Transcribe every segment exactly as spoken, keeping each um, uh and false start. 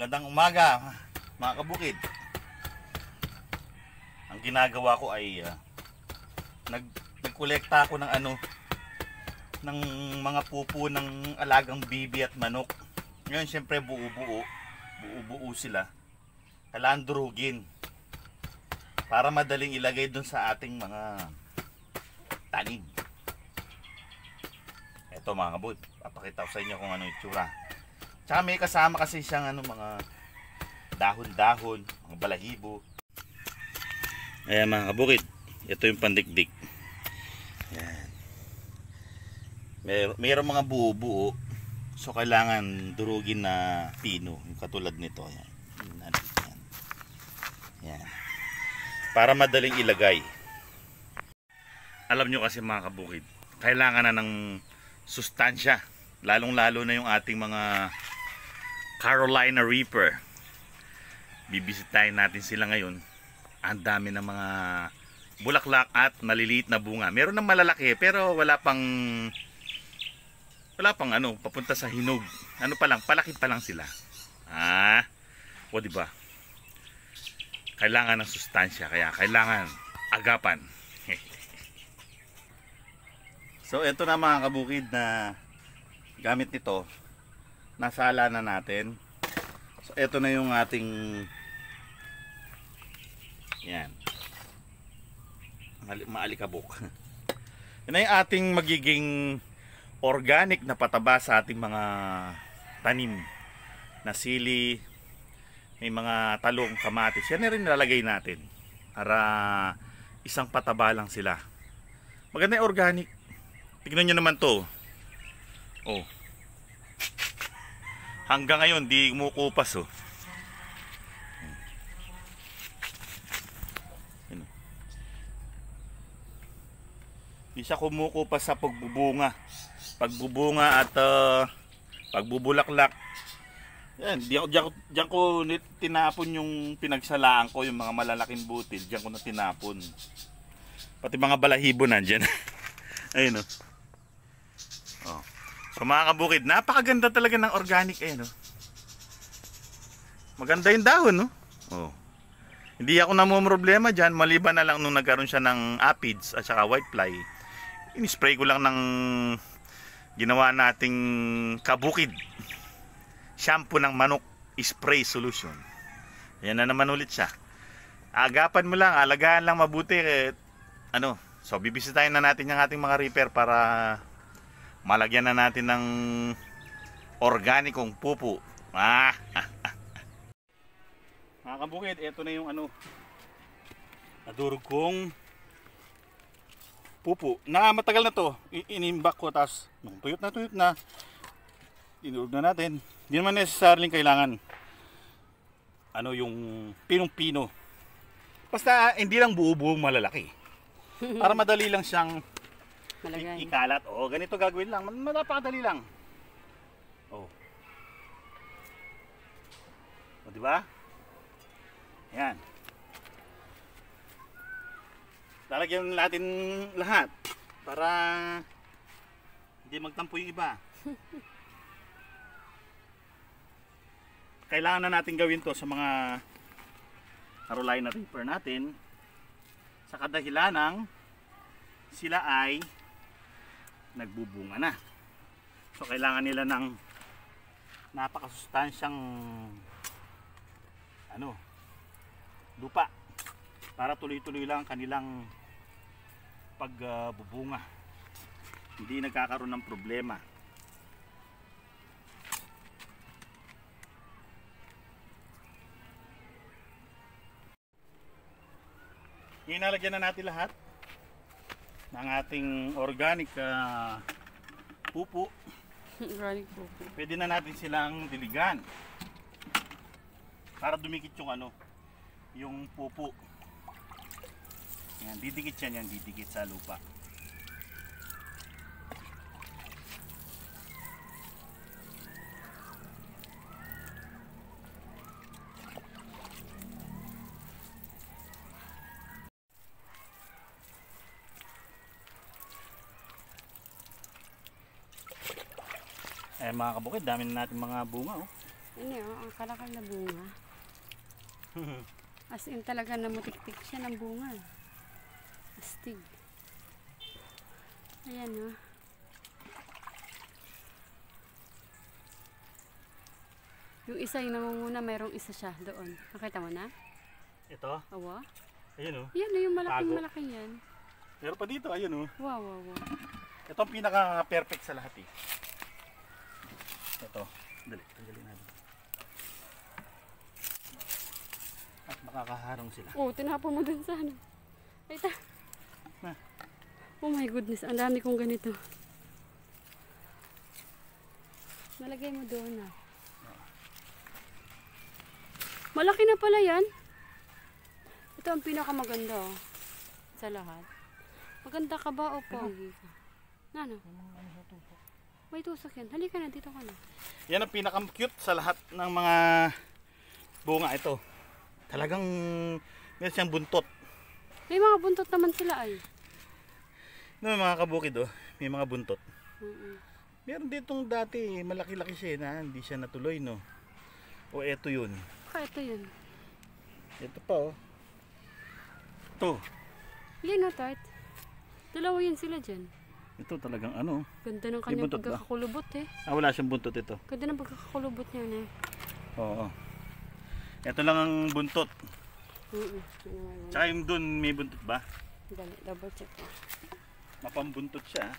Magandang umaga mga kabukid. Ang ginagawa ko ay uh, nag nagkolekta ako ng ano ng mga pupo ng alagang bibi at manok. Ngayon syempre buo-buo, buo-buo sila. Kailangan durugin para madaling ilagay dun sa ating mga tanim. Ito mga kabukid, papakita ko sa inyo kung ano yung itsura. Tsaka may kasama kasi siyang ano, mga dahon-dahon, mga balahibo. Ayan mga kabukid, ito yung pandikdik. Ayan. May, mayroong mga buo-buo, so kailangan durugin na pino, yung katulad nito. Ayan. Ayan. Ayan. Para madaling ilagay. Alam nyo kasi mga kabukid, kailangan na ng sustansya, lalong-lalo na yung ating mga Carolina Reaper. Bibisitahin natin sila ngayon. Ang dami ng mga bulaklak at maliliit na bunga. Meron ng malalaki pero wala pang wala pang ano, papunta sa hinog. Ano pa lang, palaki pa lang sila. Ah, o di ba? Kailangan ng sustansya, kaya kailangan agapan. So ito na mga kabukid na gamit nito, nasala na natin. So ito na yung ating yan maalikabok. Yan na yung ating magiging organic na pataba sa ating mga tanim na sili, may mga talong, kamatis. Yan na rin nilalagay natin para isang pataba lang sila. Maganda yung organic. Tignan nyo naman to. Oh. Hanggang ngayon di kumukupas oh. Ano? Di siya kumukupas sa pagbubunga. Pagbubunga at uh, pagbubulaklak. Yan, diyan, diyan, diyan ko tinapon yung pinagsalaan ko, yung mga malalaking butil. Diyan ko na tinapon. Pati mga balahibo nandiyan. Ayun oh. Oh. So mga kabukid, napakaganda talaga ng organic eh, no? Maganda yung dahon, no? Oh. Hindi ako namumroblema dyan, maliban na lang nung nagkaroon siya ng aphids at saka whitefly. In-spray ko lang ng ginawa nating kabukid shampoo ng manok spray solution. Yan na naman ulit siya. Agapan mo lang, alagaan lang mabuti eh, ano. So bibisitahin na natin yung ating mga reaper para malagyan na natin ng organikong pupo. Ah, ah, ah. Mga kabukid, ito na yung ano, nadurog kong pupo. Na matagal na to, inimbak ko, tapos nung tuyot na tuyot na, dinurog na natin. Hindi naman necessarily kailangan ano yung pinong-pino. Basta hindi lang buo-buong malalaki. Para madali lang siyang malagay. Ikalat. O, ganito gagawin lang. Napakadali lang. O. O, di ba? Yan. Lalagyan natin lahat para hindi magtampo yung iba. Kailangan na natin gawin to sa mga Carolina Reaper natin sa kadahilanang sila ay nagbubunga na. So kailangan nila ng napakasustansyang ano, lupa para tuloy-tuloy lang kanilang pagbubunga. Uh, Hindi nagkakaroon ng problema. Hinalagyan na natin lahat ng ating organic uh, pupo. Organic pupo. Pwede na natin silang diligan para dumikit yung ano, yung pupo. Yan, didikit yan, yan didikit sa lupa. Eh mga kabukid, dami na natin mga bunga oh. Ano yun, ang kalakal na bunga. As in talaga namutik-tik siya ng bunga. Astig. Ayan o. Yung isa yung namumuna, mayroong isa siya doon. Nakita mo na? Ito? Awa? Ayun oh. Yan o, yung malaking Tago. malaking yan. Meron pa dito, ayun oh. Wow, wow, wow. Ito ang pinaka-perfect sa lahat eh. Ito. Dali, tanggalin natin. At makakaharang sila. Oh, tinapon mo dun sa ano. Ay, ta. Na. Oh my goodness, ang dami kong ganito. Nalagay mo doon na. Malaki na pala yan. Ito ang pinakamaganda oh, sa lahat. Maganda ka ba o pogi ka? Na, ano? May tusok yan. Halika na, dito ka na. Yan ang pinaka-cute sa lahat ng mga bunga ito. Talagang meron siyang buntot. May mga buntot naman sila ay. No, may mga kabukid oh, may mga buntot. Mm-mm. Meron ditong dati, malaki-laki siya na hindi siya natuloy no. O eto yun. Baka ito yun. Ito pa oh. Ito. Yan o, Tart. Dalawa yan sila dyan. Ito talagang ano. Ganda ng May kanyang buntot ba? pagkakakulubot eh. Ah, wala siyang buntot ito. Ganda ng pagkakakulubot niya eh. Oo. Ito lang ang buntot. Mm-mm. Tsaka yung dun may buntot ba? Dali, double check ko. Mapambuntot siya.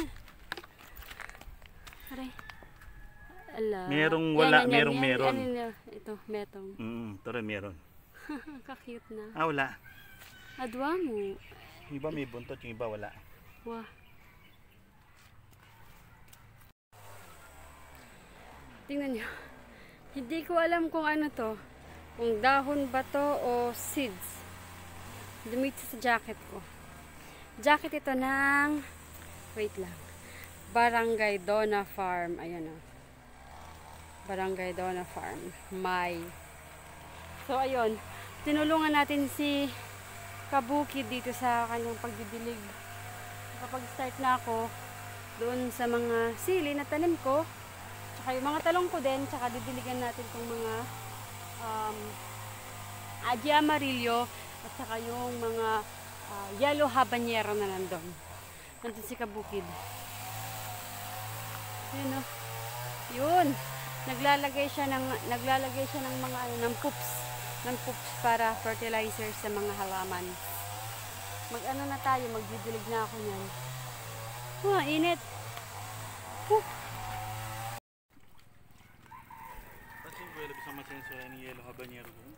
Aray. Ala. Merong wala, Yan, yan, merong yan, yan. meron. Ano na? Ito, metong. Mm, ito rin meron. Kakute na. Ah, wala. Adwa mo. Yung iba may buntot, yung iba wala. Wah. Tingnan nyo. Hindi ko alam kung ano to. Kung dahon ba to o seeds. Dumito sa jacket ko. Jacket ito ng, wait lang, Barangay Donna Farm. Ayan o. Barangay Donna Farm. May. So ayun. Tinulungan natin si Kabuki dito sa kanyang pagdidilig. Kapag-start na ako doon sa mga sili na tanim ko. Tsaka yung mga talong ko din. Tsaka didiligan natin itong mga um, Aji Amarillo. At saka yung mga uh, yellow habanero na nandun. Nandun si Kabukid. Yun o. Yun. Naglalagay siya ng, naglalagay siya ng mga ano, ng poops. Ng poops para fertilizer sa mga halaman. Mag-ano na tayo, magdidilig na ako niyan. Wah, init. Huh. Kasi pwede bisa masenso yung yellow habanero doon.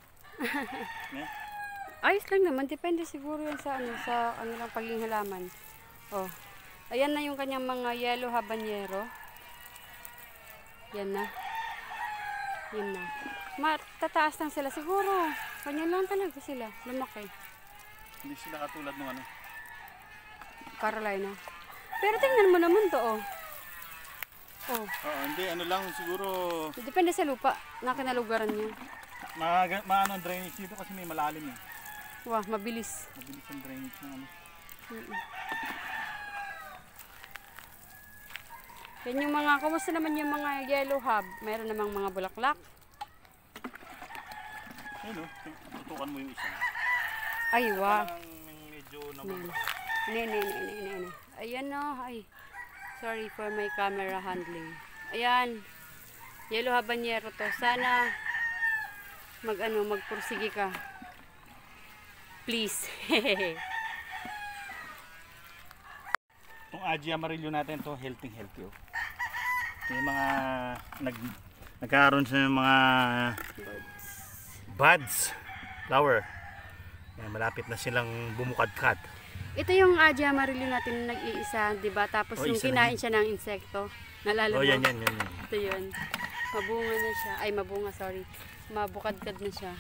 Ayos lang naman, depende siguro yan sa ano, sa ano lang pagiging halaman. Oh. Ayan na yung kanyang mga yellow habanero. Yan na. Yan na. Matataas lang sila siguro. Ganyan lang talaga sila, lumaki. Hindi sila katulad ng ano. Carolina. Pero tingnan mo naman to, oh. Oh. Oo, hindi, ano lang siguro Depende sa lupa na kinalugaran niya. ma- maano ang drainage dito kasi may malalim eh. Wah, mabilis. Mabilis ang drainage ng ano. Mm-mm. Yan yung mga, kumusta naman yung mga yellow hub? Mayroon namang mga bulaklak. Ayun o, tutukan mo yung isa. Ay, wow. Parang medyo Ne, naman. ne, ne, ne, ne, ne, ne. Ayan no, ay. Sorry for my camera handling. Ayan. Yellow habanero to. Sana mag ano, magpursige ka. Please. Itong Aji Amarillo natin to, healthy healthy oh. May mga nag nagkaroon sa mga buds, flower. Yan, malapit na silang bumukadkad. Ito yung Aji Amarillo natin na nag-iisa, 'di ba? Tapos Oh, yung isa kinain na siya ng insekto. Nalala Oh, mo? yan yan yan. yan. Ito yun. Mabunga na siya. Ay, mabunga, sorry. Mabukadkad na siya.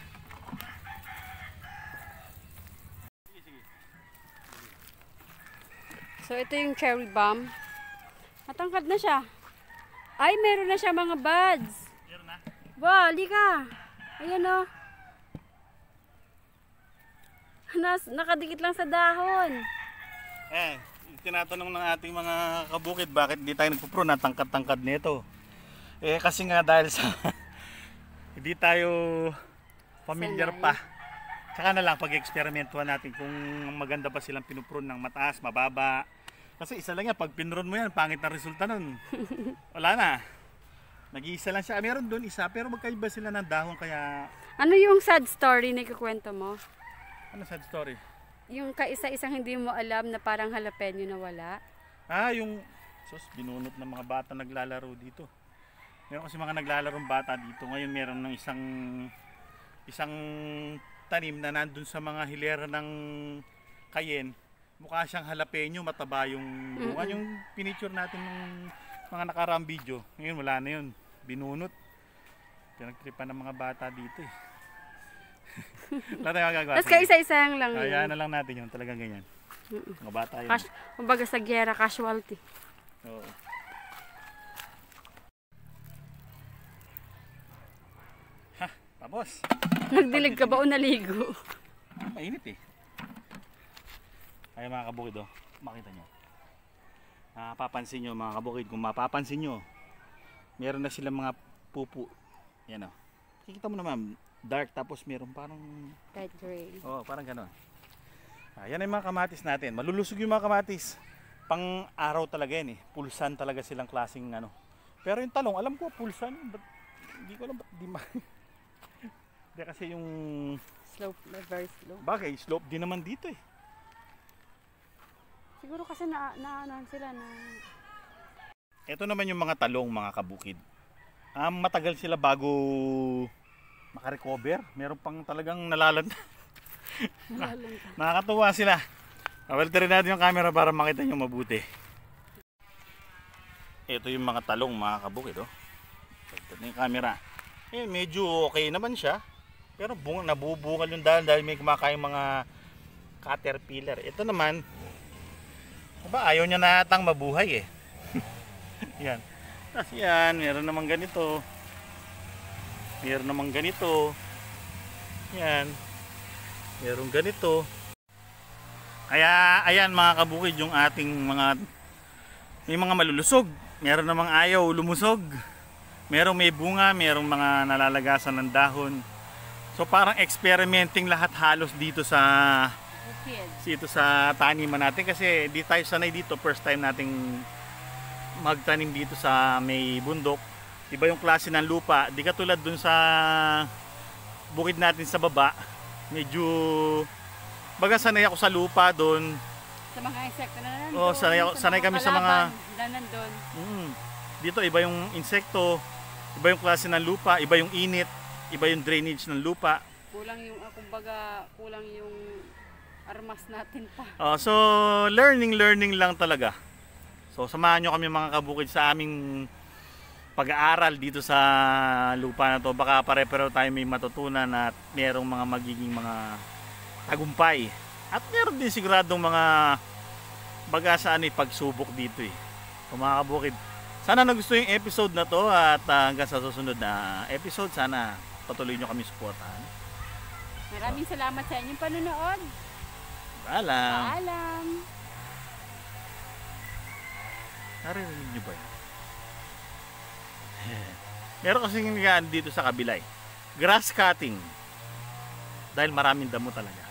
So, ito yung cherry bomb. Matangkad na siya. Ay, meron na siya mga buds. Meron na. Wow, halika. Ayan o. Nas, nakadikit lang sa dahon. Eh, tinatanong ng ating mga kabukid bakit di tayo nagpupro na tangkad-tangkad nito. Eh kasi nga dahil sa Hindi tayo familiar Sanay. pa. Tsaka na lang pag-eksperimentuhan natin kung maganda ba silang pinuprune ng mataas, mababa. Kasi isa lang yan, pag pinrune mo yan, pangit na resulta nun. Wala na. Nag-iisa lang siya. Meron doon isa, pero magkaiba sila ng dahon kaya... Ano yung sad story na ikukwento mo? Ano sad story? Yung kaisa-isang hindi mo alam na parang jalapeno na wala? Ah, yung... Sus, binunot ng mga bata naglalaro dito. Meron kasi mga naglalarong bata dito. Ngayon meron ng isang... Isang tanim na nandun sa mga hilera ng Cayenne. Mukha siyang jalapeno, mataba yung bunga. Mm-mm. Yung pinicture natin ng mga nakaraang video. Ngayon wala na yun. Binunot. Pinagtripan ng mga bata dito eh. Wala tayong magagawa. Tapos kaisa-isang lang yun. Hayaan na lang natin yun. Talagang ganyan. Mga bata yun. Cas- kumbaga sa gera, casualty. Oo. Ha, tapos. Nagdilig ka ba o naligo? Mainit eh. Ay mga kabukid oh, makita nyo. Mapapansin nyo mga kabukid, kung mapapansin nyo, meron na silang mga pupu. Yan oh. Kikita mo naman, dark tapos meron parang, Light gray. oh parang gano'n. Ah, yan ay mga kamatis natin. Malulusog yung mga kamatis. Pang araw talaga yan eh. Pulsan talaga silang klaseng ano. Pero yung talong, alam ko pulsan. But, hindi ko alam ba't di ma... Hindi kasi yung... Slope, very slope. Bagay, slope din naman dito eh. Siguro kasi na, na ano sila na... Ito naman yung mga talong mga kabukid. Ah, matagal sila bago makarecover. Meron pang talagang nalalanta. Nalalanta. Nakakatuwa sila. Awalterin natin yung camera para makita nyo mabuti. Ito yung mga talong mga kabukid. Oh. Ito yung camera. Eh, medyo okay naman siya. Pero bung nabubungal yung dahil dahil may kumakain mga caterpillar. Ito naman, diba, ayaw niya na atang mabuhay eh. Yan. Tapos yan, meron naman ganito. Meron naman ganito. Yan. Meron ganito. Kaya ayan mga kabukid yung ating mga may mga malulusog. Meron namang ayaw lumusog. Merong may bunga, merong mga nalalagasan ng dahon. So parang experimenting lahat halos dito sa dito sa taniman natin kasi di tayo sanay dito, first time nating magtanim dito sa may bundok. Iba yung klase ng lupa, di katulad dun sa bukid natin sa baba. Medyo baga sanay ako sa lupa doon. Sa mga insekto na nandun. Oh, sanay, ako- sanay kami sa mga na nandun. mm, dito iba yung insekto, iba yung klase ng lupa, iba yung init, iba yung drainage ng lupa. Kulang yung, uh, kumbaga, kulang yung armas natin pa. Oh, so learning learning lang talaga. So samahan nyo kami mga kabukid sa aming pag-aaral dito sa lupa na to. Baka pare-pareho tayo may matutunan at merong mga magiging mga tagumpay. At meron din siguradong mga bagasaan ay pagsubok dito eh. So mga kabukid, sana nagustuhan yung episode na to at uh, hanggang sa susunod na episode, sana patuloy nyo kami supportahan. Maraming salamat sa inyong panonood. Paalam! Paalam! Narinig nyo ba yun? Meron kasing nga dito sa kabila eh. Grass cutting. Dahil maraming damo talaga.